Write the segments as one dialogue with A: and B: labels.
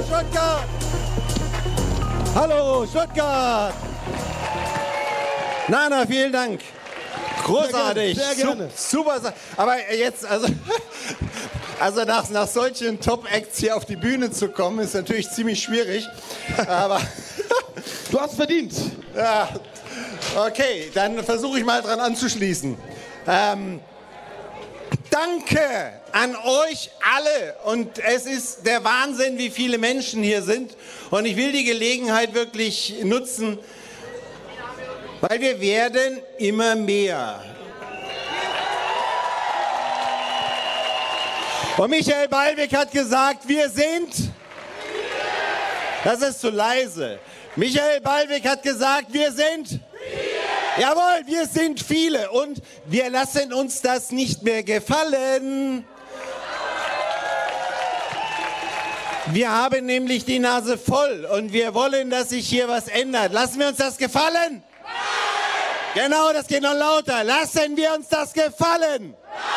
A: Stuttgart! Hallo, Stuttgart! Na, vielen Dank. Großartig.
B: Sehr gerne.
A: Super. Aber jetzt, also nach solchen Top-Acts hier auf die Bühne zu kommen, ist natürlich ziemlich schwierig. Aber
B: du hast verdient.
A: Ja, okay, dann versuche ich mal dran anzuschließen. Danke an euch alle. Und es ist der Wahnsinn, wie viele Menschen hier sind. Und ich will die Gelegenheit wirklich nutzen, weil wir werden immer mehr. Und Michael Ballweg hat gesagt, wir sind... Das ist zu leise. Michael Ballweg hat gesagt, wir sind... Jawohl, wir sind viele und wir lassen uns das nicht mehr gefallen. Wir haben nämlich die Nase voll und wir wollen, dass sich hier was ändert. Lassen wir uns das gefallen? Nein! Genau, das geht noch lauter. Lassen wir uns das gefallen?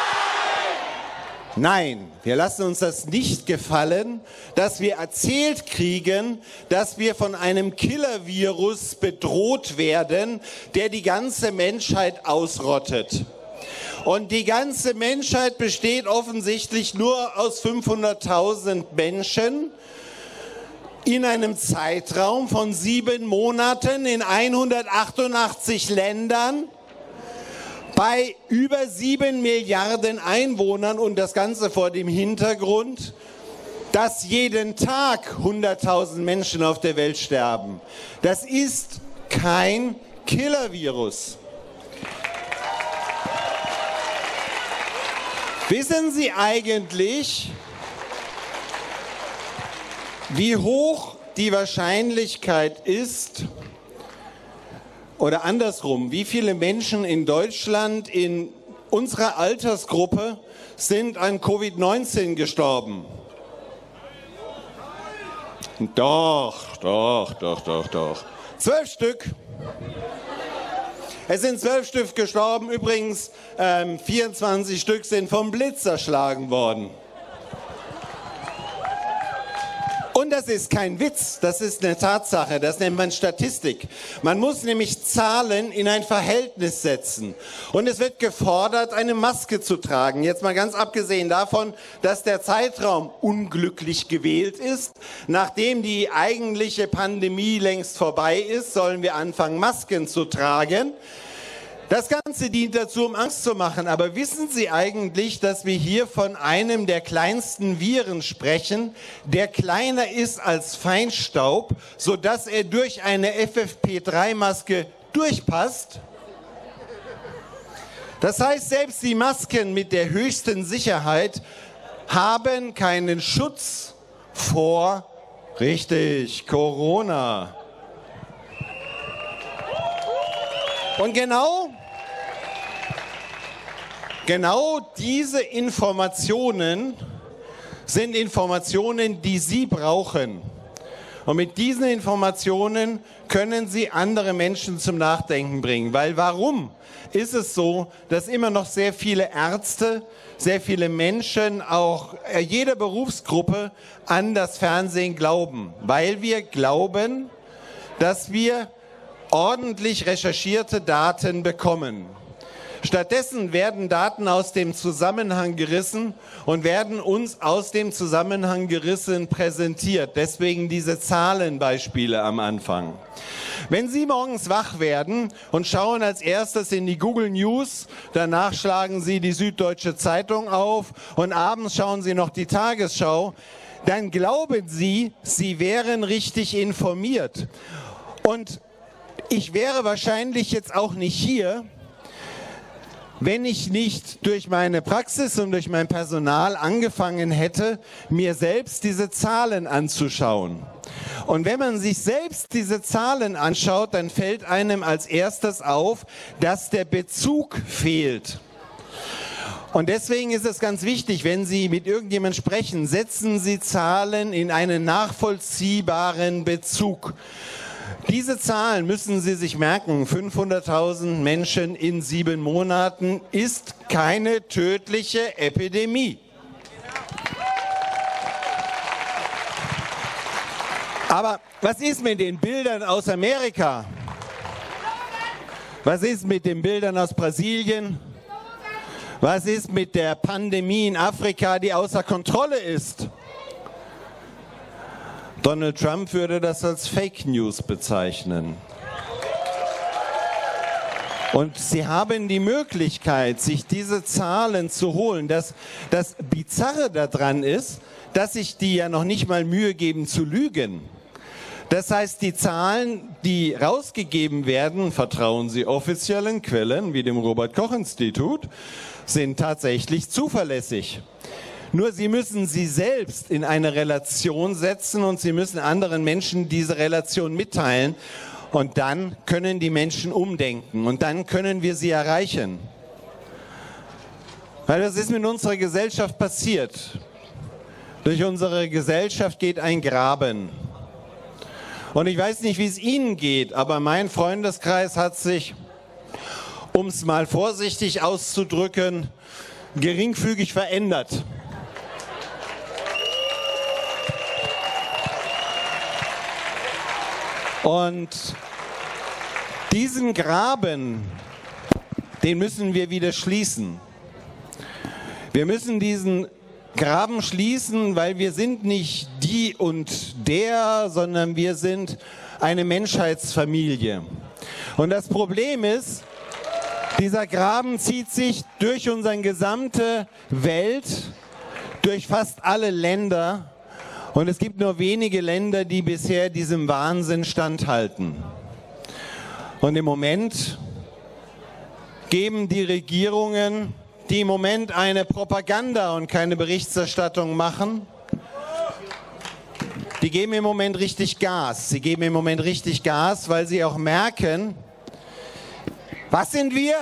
A: Nein, wir lassen uns das nicht gefallen, dass wir erzählt kriegen, dass wir von einem Killer-Virus bedroht werden, der die ganze Menschheit ausrottet. Und die ganze Menschheit besteht offensichtlich nur aus 500.000 Menschen in einem Zeitraum von 7 Monaten in 188 Ländern. Bei über 7 Milliarden Einwohnern und das Ganze vor dem Hintergrund, dass jeden Tag 100.000 Menschen auf der Welt sterben. Das ist kein Killer-Virus. Wissen Sie eigentlich, wie hoch die Wahrscheinlichkeit ist, oder andersrum, wie viele Menschen in Deutschland in unserer Altersgruppe sind an Covid-19 gestorben? Doch. 12 Stück. Es sind 12 Stück gestorben. Übrigens, 24 Stück sind vom Blitz erschlagen worden. Und das ist kein Witz, das ist eine Tatsache, das nennt man Statistik. Man muss nämlich Zahlen in ein Verhältnis setzen. Und es wird gefordert, eine Maske zu tragen. Jetzt mal ganz abgesehen davon, dass der Zeitraum unglücklich gewählt ist. Nachdem die eigentliche Pandemie längst vorbei ist, sollen wir anfangen, Masken zu tragen. Das Ganze dient dazu, um Angst zu machen. Aber wissen Sie eigentlich, dass wir hier von einem der kleinsten Viren sprechen, der kleiner ist als Feinstaub, sodass er durch eine FFP3-Maske durchpasst? Das heißt, selbst die Masken mit der höchsten Sicherheit haben keinen Schutz vor, richtig, Corona. Und genau diese Informationen sind Informationen, die Sie brauchen. Und mit diesen Informationen können Sie andere Menschen zum Nachdenken bringen. Weil warum ist es so, dass immer noch sehr viele Ärzte, sehr viele Menschen, auch jede Berufsgruppe an das Fernsehen glauben? Weil wir glauben, dass wir ordentlich recherchierte Daten bekommen. Stattdessen werden Daten aus dem Zusammenhang gerissen und werden uns aus dem Zusammenhang gerissen präsentiert. Deswegen diese Zahlenbeispiele am Anfang. Wenn Sie morgens wach werden und schauen als erstes in die Google News, danach schlagen Sie die Süddeutsche Zeitung auf und abends schauen Sie noch die Tagesschau, dann glauben Sie, Sie wären richtig informiert. Und ich wäre wahrscheinlich jetzt auch nicht hier, wenn ich nicht durch meine Praxis und durch mein Personal angefangen hätte, mir selbst diese Zahlen anzuschauen. Und wenn man sich selbst diese Zahlen anschaut, dann fällt einem als erstes auf, dass der Bezug fehlt. Und deswegen ist es ganz wichtig, wenn Sie mit irgendjemandem sprechen, setzen Sie Zahlen in einen nachvollziehbaren Bezug. Diese Zahlen müssen Sie sich merken. 500.000 Menschen in 7 Monaten ist keine tödliche Epidemie. Aber was ist mit den Bildern aus Amerika? Was ist mit den Bildern aus Brasilien? Was ist mit der Pandemie in Afrika, die außer Kontrolle ist? Donald Trump würde das als Fake News bezeichnen. Und Sie haben die Möglichkeit, sich diese Zahlen zu holen. Das Bizarre daran ist, dass sich die ja noch nicht mal Mühe geben zu lügen. Das heißt, die Zahlen, die rausgegeben werden, vertrauen Sie offiziellen Quellen wie dem Robert-Koch-Institut, sind tatsächlich zuverlässig. Nur Sie müssen sie selbst in eine Relation setzen und Sie müssen anderen Menschen diese Relation mitteilen. Und dann können die Menschen umdenken und dann können wir sie erreichen. Weil was ist mit unserer Gesellschaft passiert? Durch unsere Gesellschaft geht ein Graben. Und ich weiß nicht, wie es Ihnen geht, aber mein Freundeskreis hat sich, um es mal vorsichtig auszudrücken, geringfügig verändert. Und diesen Graben, den müssen wir wieder schließen. Wir müssen diesen Graben schließen, weil wir sind nicht die und der, sondern wir sind eine Menschheitsfamilie. Und das Problem ist, dieser Graben zieht sich durch unsere gesamte Welt, durch fast alle Länder. Und es gibt nur wenige Länder, die bisher diesem Wahnsinn standhalten. Und im Moment geben die Regierungen, die im Moment eine Propaganda und keine Berichterstattung machen, die geben im Moment richtig Gas. Sie geben im Moment richtig Gas, weil sie auch merken, was sind wir?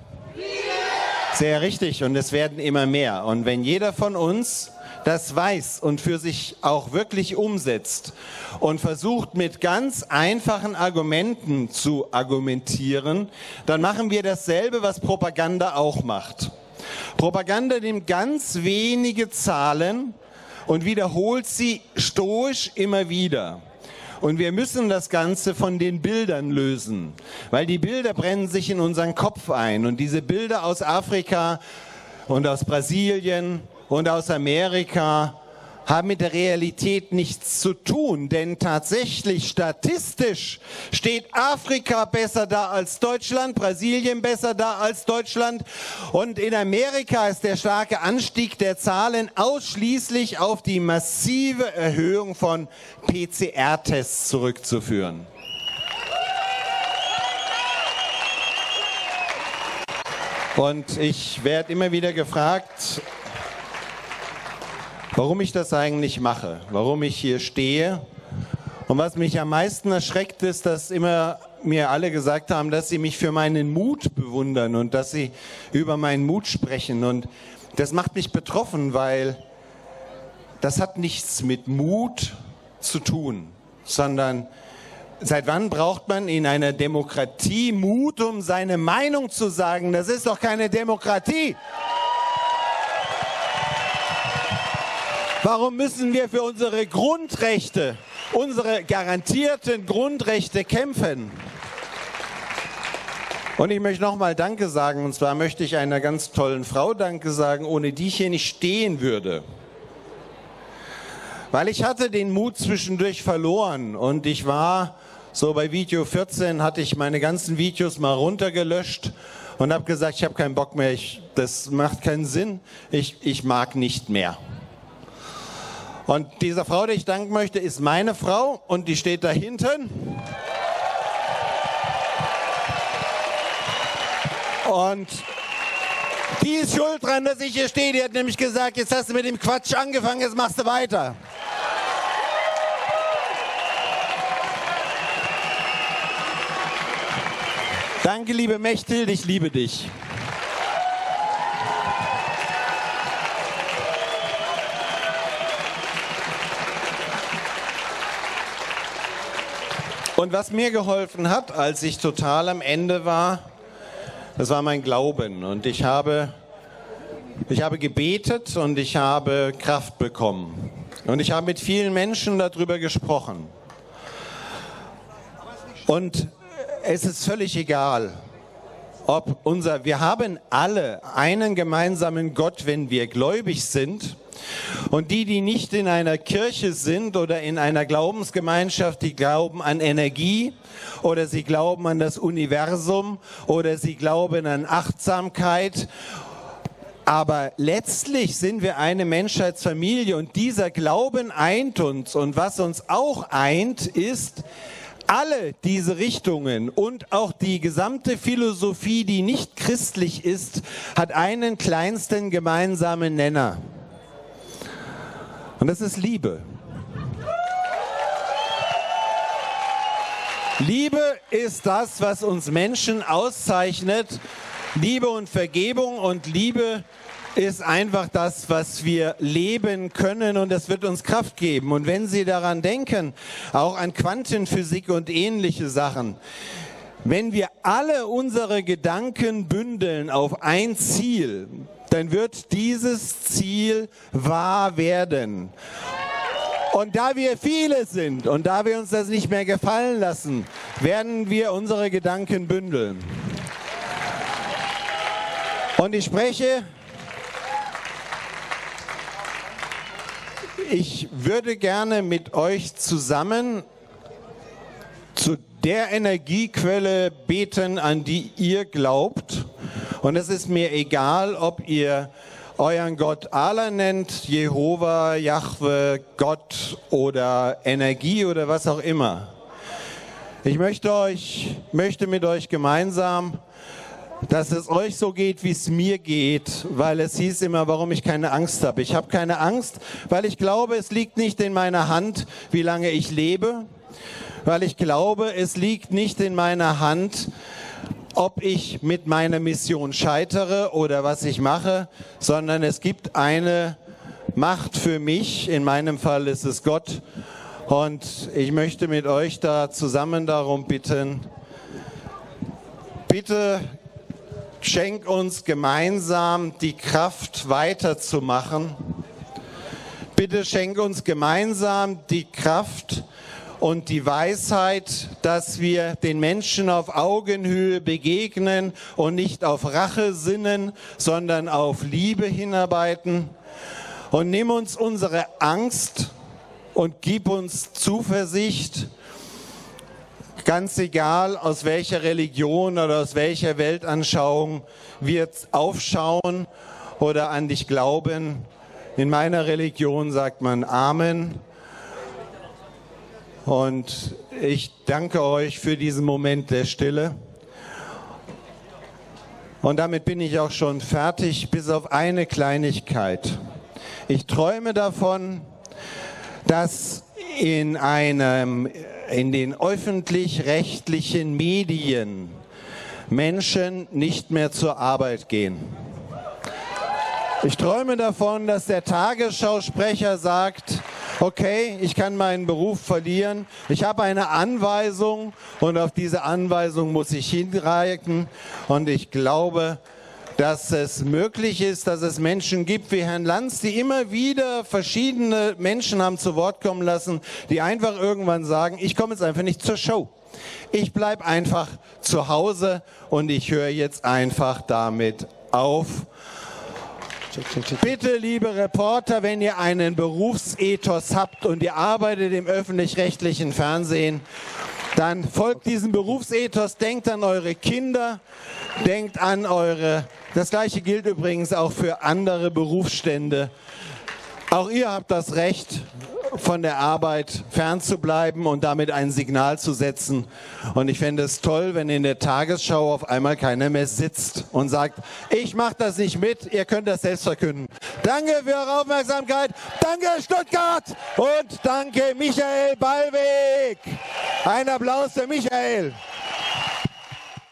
A: Sehr richtig, und es werden immer mehr. Und wenn jeder von uns das weiß und für sich auch wirklich umsetzt und versucht mit ganz einfachen Argumenten zu argumentieren, dann machen wir dasselbe, was Propaganda auch macht. Propaganda nimmt ganz wenige Zahlen und wiederholt sie stoisch immer wieder. Und wir müssen das Ganze von den Bildern lösen, weil die Bilder brennen sich in unseren Kopf ein. Und diese Bilder aus Afrika und aus Brasilien und aus Amerika haben mit der Realität nichts zu tun, denn tatsächlich statistisch steht Afrika besser da als Deutschland, Brasilien besser da als Deutschland und in Amerika ist der starke Anstieg der Zahlen ausschließlich auf die massive Erhöhung von PCR-Tests zurückzuführen. Und ich werde immer wieder gefragt, warum ich das eigentlich mache, warum ich hier stehe. Und was mich am meisten erschreckt ist, dass immer mir alle gesagt haben, dass sie mich für meinen Mut bewundern und dass sie über meinen Mut sprechen. Und das macht mich betroffen, weil das hat nichts mit Mut zu tun, sondern seit wann braucht man in einer Demokratie Mut, um seine Meinung zu sagen? Das ist doch keine Demokratie. Warum müssen wir für unsere Grundrechte, unsere garantierten Grundrechte kämpfen? Und ich möchte nochmal Danke sagen, und zwar möchte ich einer ganz tollen Frau Danke sagen, ohne die ich hier nicht stehen würde. Weil ich hatte den Mut zwischendurch verloren und ich war so bei Video 14, hatte ich meine ganzen Videos mal runtergelöscht und habe gesagt, ich habe keinen Bock mehr, das macht keinen Sinn, ich mag nicht mehr. Und dieser Frau, der ich danken möchte, ist meine Frau und die steht da hinten. Und die ist schuld dran, dass ich hier stehe. Die hat nämlich gesagt, jetzt hast du mit dem Quatsch angefangen, jetzt machst du weiter. Danke, liebe Mechthild, ich liebe dich. Und was mir geholfen hat, als ich total am Ende war, das war mein Glauben. Und ich habe gebetet und ich habe Kraft bekommen. Und ich habe mit vielen Menschen darüber gesprochen. Und es ist völlig egal, wir haben alle einen gemeinsamen Gott, wenn wir gläubig sind. Und die nicht in einer Kirche sind oder in einer Glaubensgemeinschaft, die glauben an Energie oder sie glauben an das Universum oder sie glauben an Achtsamkeit. Aber letztlich sind wir eine Menschheitsfamilie und dieser Glauben eint uns. Und was uns auch eint, ist, alle diese Richtungen und auch die gesamte Philosophie, die nicht christlich ist, hat einen kleinsten gemeinsamen Nenner. Und das ist Liebe. Liebe ist das, was uns Menschen auszeichnet. Liebe und Vergebung und Liebe ist einfach das, was wir leben können und das wird uns Kraft geben. Und wenn Sie daran denken, auch an Quantenphysik und ähnliche Sachen, wenn wir alle unsere Gedanken bündeln auf ein Ziel, dann wird dieses Ziel wahr werden. Und da wir viele sind und da wir uns das nicht mehr gefallen lassen, werden wir unsere Gedanken bündeln. Und ich würde gerne mit euch zusammen zu der Energiequelle beten, an die ihr glaubt. Und es ist mir egal, ob ihr euren Gott Allah nennt, Jehova, Jahwe, Gott oder Energie oder was auch immer. Ich möchte mit euch gemeinsam, dass es euch so geht, wie es mir geht, weil es hieß immer, warum ich keine Angst habe. Ich habe keine Angst, weil ich glaube, es liegt nicht in meiner Hand, wie lange ich lebe, weil ich glaube, es liegt nicht in meiner Hand, ob ich mit meiner Mission scheitere oder was ich mache, sondern es gibt eine Macht für mich, in meinem Fall ist es Gott, und ich möchte mit euch da zusammen darum bitten, bitte schenk uns gemeinsam die Kraft weiterzumachen. Bitte schenk uns gemeinsam die Kraft und die Weisheit, dass wir den Menschen auf Augenhöhe begegnen und nicht auf Rache sinnen, sondern auf Liebe hinarbeiten. Und nimm uns unsere Angst und gib uns Zuversicht, ganz egal, aus welcher Religion oder aus welcher Weltanschauung wir aufschauen oder an dich glauben. In meiner Religion sagt man Amen. Und ich danke euch für diesen Moment der Stille. Und damit bin ich auch schon fertig, bis auf eine Kleinigkeit. Ich träume davon, dass in den öffentlich-rechtlichen Medien Menschen nicht mehr zur Arbeit gehen. Ich träume davon, dass der Tagesschausprecher sagt, okay, ich kann meinen Beruf verlieren, ich habe eine Anweisung und auf diese Anweisung muss ich hinreichen. Und ich glaube, dass es möglich ist, dass es Menschen gibt wie Herrn Lanz, die immer wieder verschiedene Menschen haben zu Wort kommen lassen, die einfach irgendwann sagen, ich komme jetzt einfach nicht zur Show. Ich bleibe einfach zu Hause und ich höre jetzt einfach damit auf. Bitte, liebe Reporter, wenn ihr einen Berufsethos habt und ihr arbeitet im öffentlich-rechtlichen Fernsehen, dann folgt diesem Berufsethos, denkt an eure Kinder, denkt an das Gleiche gilt übrigens auch für andere Berufsstände. Auch ihr habt das Recht, von der Arbeit fernzubleiben und damit ein Signal zu setzen. Und ich fände es toll, wenn in der Tagesschau auf einmal keiner mehr sitzt und sagt, ich mache das nicht mit, ihr könnt das selbst verkünden. Danke für eure Aufmerksamkeit, danke Stuttgart und danke Michael Ballweg. Ein Applaus für Michael.